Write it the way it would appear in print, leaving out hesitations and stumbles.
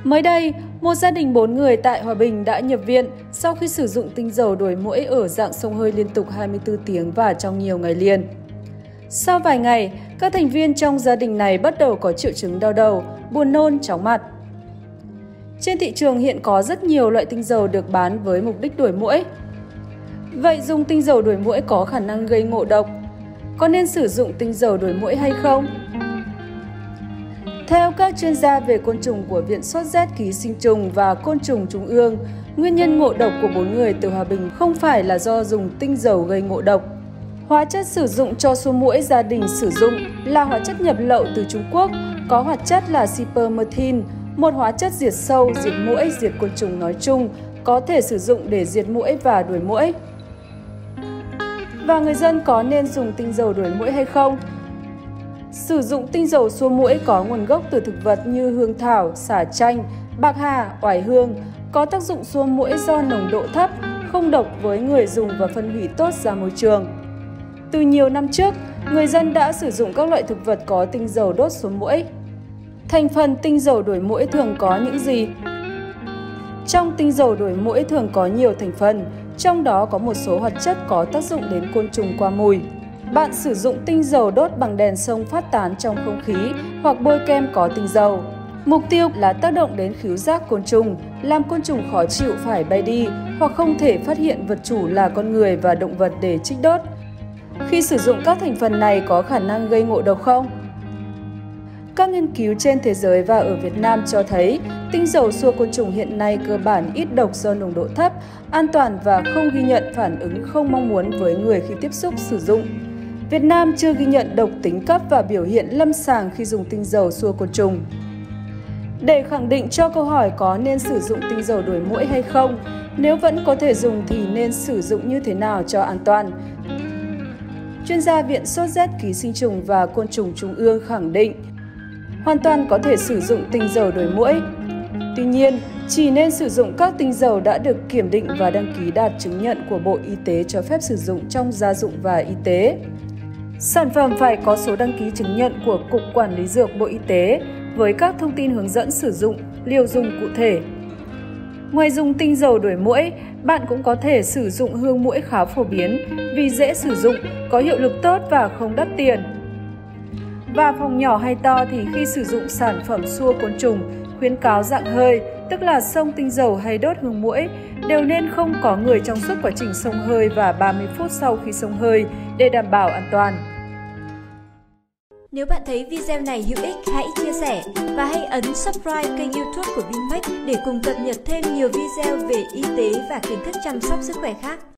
Mới đây, một gia đình 4 người tại Hòa Bình đã nhập viện sau khi sử dụng tinh dầu đuổi muỗi ở dạng xông hơi liên tục 24 tiếng và trong nhiều ngày liền. Sau vài ngày, các thành viên trong gia đình này bắt đầu có triệu chứng đau đầu, buồn nôn, chóng mặt. Trên thị trường hiện có rất nhiều loại tinh dầu được bán với mục đích đuổi muỗi. Vậy dùng tinh dầu đuổi muỗi có khả năng gây ngộ độc? Có nên sử dụng tinh dầu đuổi muỗi hay không? Theo các chuyên gia về côn trùng của Viện Sốt rét ký sinh trùng và Côn trùng Trung ương, nguyên nhân ngộ độc của 4 người từ Hòa Bình không phải là do dùng tinh dầu gây ngộ độc. Hóa chất sử dụng cho xua muỗi gia đình sử dụng là hóa chất nhập lậu từ Trung Quốc, có hoạt chất là cypermethrin, một hóa chất diệt sâu, diệt muỗi, diệt côn trùng nói chung, có thể sử dụng để diệt muỗi và đuổi muỗi. Và người dân có nên dùng tinh dầu đuổi muỗi hay không? Sử dụng tinh dầu xua muỗi có nguồn gốc từ thực vật như hương thảo, xả chanh, bạc hà, oải hương, có tác dụng xua muỗi do nồng độ thấp, không độc với người dùng và phân hủy tốt ra môi trường. Từ nhiều năm trước, người dân đã sử dụng các loại thực vật có tinh dầu đốt xua muỗi. Thành phần tinh dầu đuổi muỗi thường có những gì? Trong tinh dầu đuổi muỗi thường có nhiều thành phần, trong đó có một số hoạt chất có tác dụng đến côn trùng qua mùi. Bạn sử dụng tinh dầu đốt bằng đèn xông phát tán trong không khí hoặc bôi kem có tinh dầu. Mục tiêu là tác động đến khứu giác côn trùng, làm côn trùng khó chịu phải bay đi hoặc không thể phát hiện vật chủ là con người và động vật để trích đốt. Khi sử dụng các thành phần này có khả năng gây ngộ độc không? Các nghiên cứu trên thế giới và ở Việt Nam cho thấy tinh dầu xua côn trùng hiện nay cơ bản ít độc do nồng độ thấp, an toàn và không ghi nhận phản ứng không mong muốn với người khi tiếp xúc sử dụng. Việt Nam chưa ghi nhận độc tính cấp và biểu hiện lâm sàng khi dùng tinh dầu xua côn trùng. Để khẳng định cho câu hỏi có nên sử dụng tinh dầu đuổi muỗi hay không, nếu vẫn có thể dùng thì nên sử dụng như thế nào cho an toàn? Chuyên gia Viện Sốt rét ký sinh trùng và Côn trùng Trung ương khẳng định hoàn toàn có thể sử dụng tinh dầu đuổi muỗi. Tuy nhiên, chỉ nên sử dụng các tinh dầu đã được kiểm định và đăng ký đạt chứng nhận của Bộ Y tế cho phép sử dụng trong gia dụng và y tế. Sản phẩm phải có số đăng ký chứng nhận của Cục Quản lý Dược Bộ Y tế với các thông tin hướng dẫn sử dụng, liều dùng cụ thể. Ngoài dùng tinh dầu đuổi muỗi, bạn cũng có thể sử dụng hương muỗi khá phổ biến vì dễ sử dụng, có hiệu lực tốt và không đắt tiền. Và phòng nhỏ hay to thì khi sử dụng sản phẩm xua côn trùng, khuyến cáo dạng hơi, tức là xông tinh dầu hay đốt hương muỗi, đều nên không có người trong suốt quá trình xông hơi và 30 phút sau khi xông hơi để đảm bảo an toàn. Nếu bạn thấy video này hữu ích, hãy chia sẻ và hãy ấn subscribe kênh YouTube của Vinmec để cùng cập nhật thêm nhiều video về y tế và kiến thức chăm sóc sức khỏe khác.